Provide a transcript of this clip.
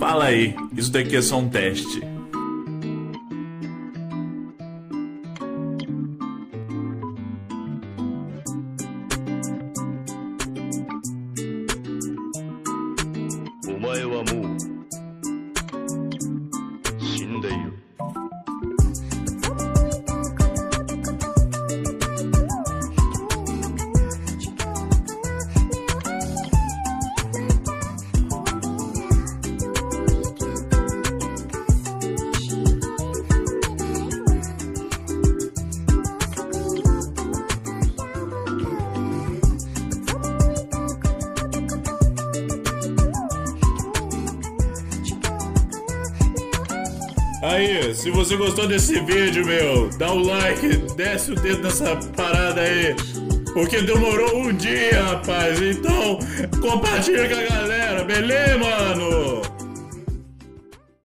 Fala aí, isso daqui é só um teste. Aí, se você gostou desse vídeo, meu, dá um like, desce o dedo nessa parada aí, porque demorou um dia, rapaz. Então, compartilha com a galera, beleza, mano?